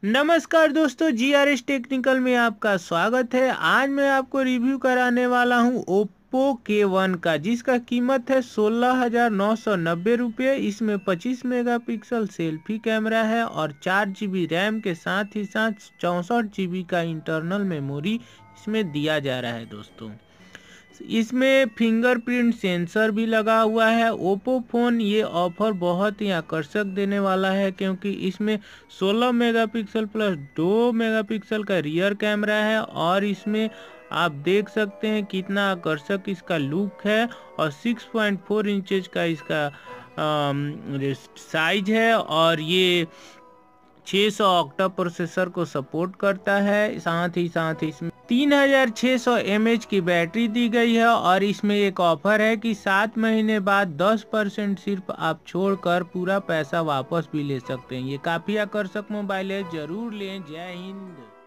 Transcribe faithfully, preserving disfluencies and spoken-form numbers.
नमस्कार दोस्तों, जी R S technical में आपका स्वागत है। आज मैं आपको रिव्यू कराने वाला हूं ओप्पो के वन का, जिसका कीमत है सोलह हजार नौ सौ नब्बे रुपये। इसमें पच्चीस मेगापिक्सल सेल्फी कैमरा है और चार जी बी रैम के साथ ही साथ चौंसठ जी बी का इंटरनल मेमोरी इसमें दिया जा रहा है दोस्तों। इसमें फिंगरप्रिंट सेंसर भी लगा हुआ है। ओप्पो फ़ोन ये ऑफर बहुत ही आकर्षक देने वाला है, क्योंकि इसमें सोलह मेगापिक्सल प्लस दो मेगापिक्सल का रियर कैमरा है और इसमें आप देख सकते हैं कितना आकर्षक इसका लुक है। और छह पॉइंट चार इंचेस का इसका साइज है और ये छह सौ ऑक्टा प्रोसेसर को सपोर्ट करता है। साथ ही साथ इसमें तीन हजार छः सौ एम एच की बैटरी दी गई है और इसमें एक ऑफर है कि सात महीने बाद दस परसेंट सिर्फ आप छोड़कर पूरा पैसा वापस भी ले सकते हैं। ये काफ़ी आकर्षक मोबाइल है, ज़रूर लें। जय हिंद।